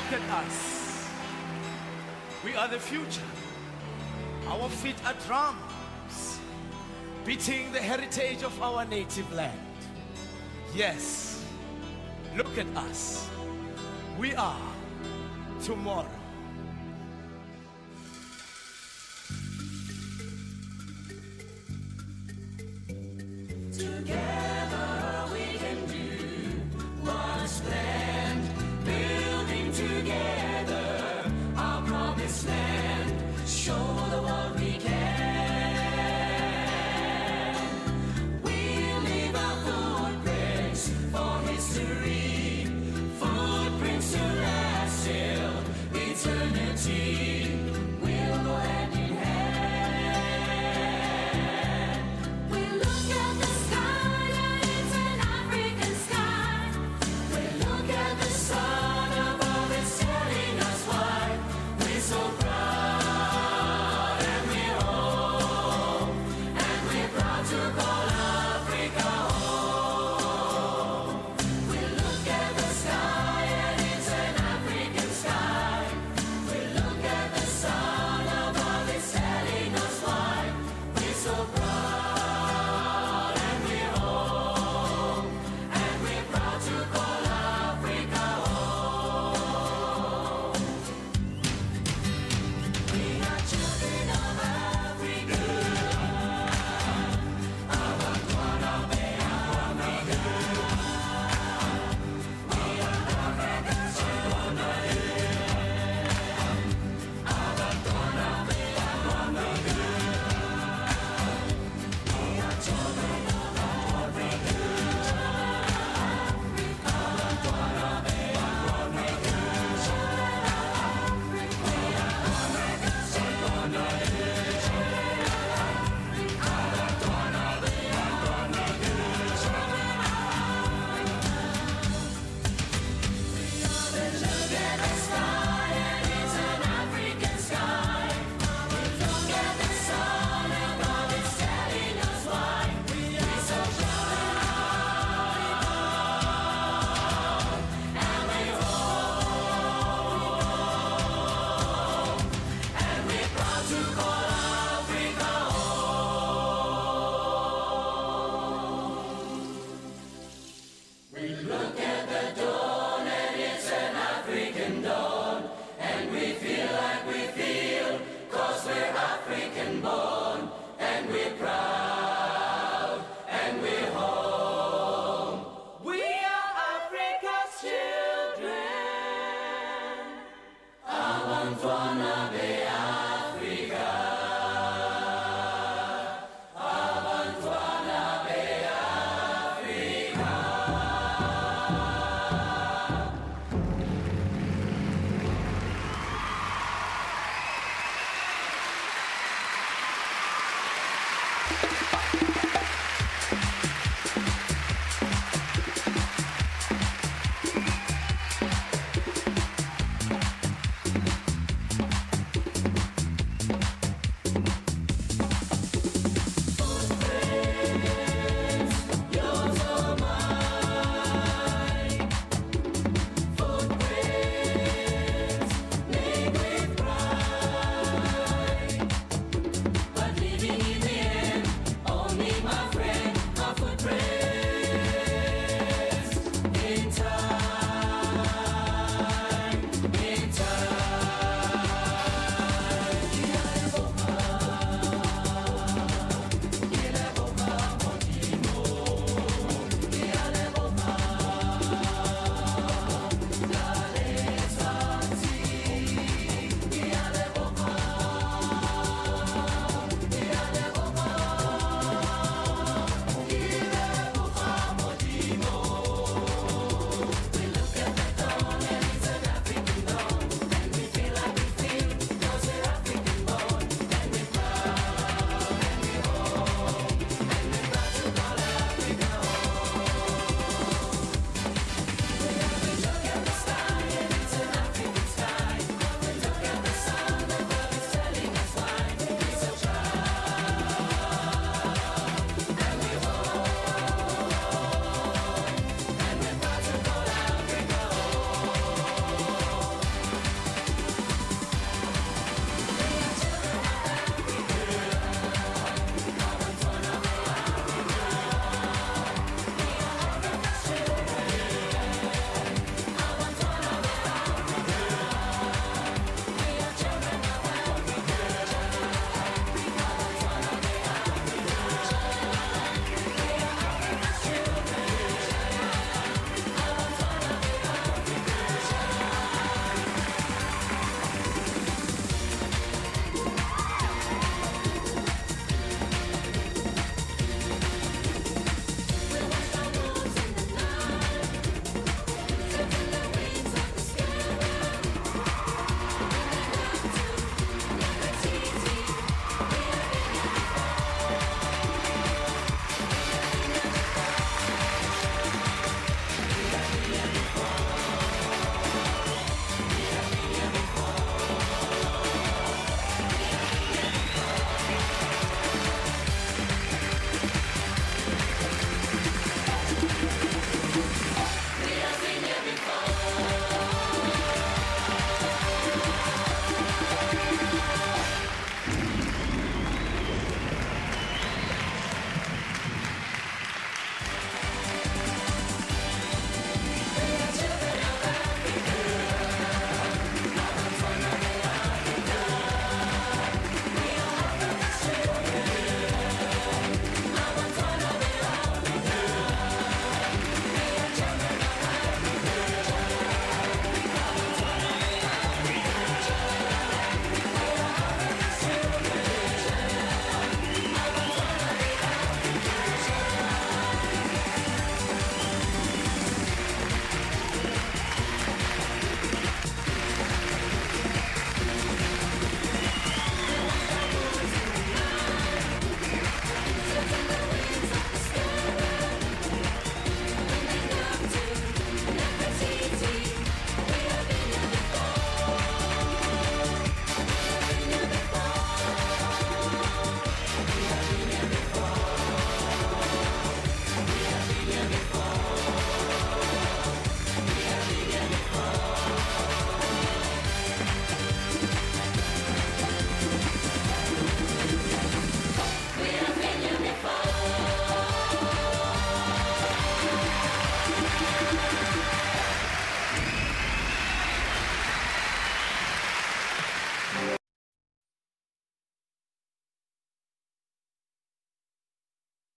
Look at us. We are the future. Our feet are drums, beating the heritage of our native land. Yes, look at us. We are tomorrow. Together we can do what's planned, building together our promised land. Show the world we can. We leave our footprints for history, footprints to last till eternity. We'll go hand in hand. We look at the sky and it's an African sky. We look at the sun above, it's telling us why we're so proud and we're home, and we're proud to call Africa home. We look at the sky and it's an African sky. We look at the sun above, it's telling us why we're so proud and we're home, and we're proud to call Africa home. We are children of Africa. Abantwana be-Africa. We are Africa's children. Abantwana be-Africa. We are children of Africa. Abantwana be-Africa. We are Africa's children. Abantwana be-Africa. Look at the sky and it's an African sky. We look at the sun above, it's telling us why we're so proud and we're home, and we're proud to call Africa home. We look at the dawn and it's an African dawn, and we feel like we feel, 'cause we're African born, and we're proud and we're home. We are Africa's children. Abantwana be-Africa. Abantwana be-Africa.